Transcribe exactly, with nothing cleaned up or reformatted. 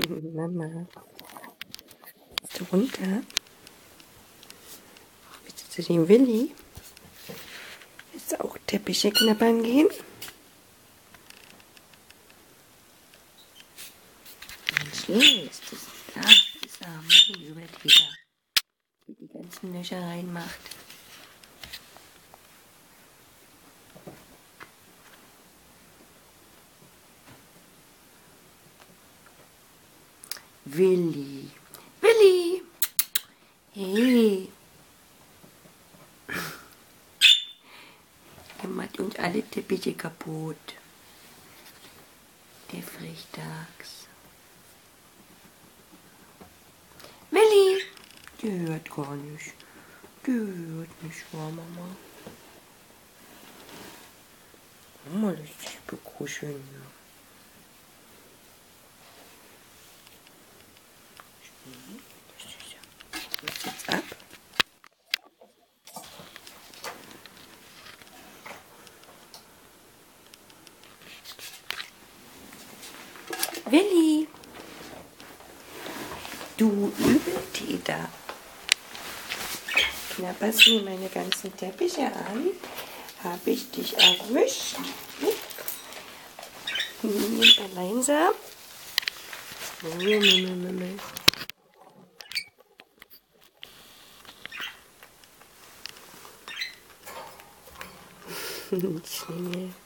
Mama. Bist du runter? Willst du zu dem Willi? Willst du auch Teppiche knabbern gehen? Mensch, ist das da? Das arme Übeltäter, die die ganzen Löcher reinmacht. Willi, Willi, hey, er macht uns alle Teppiche kaputt. Der Frechdachs. Willi, der hört gar nicht. Der hört nicht, wa Mama? Mama lässt sich bekuscheln. Was jetzt ab? Willi, du Übeltäter, knabberst mir meine ganzen Teppiche an, habe ich dich erwischt. Nimm langsam. Schnell.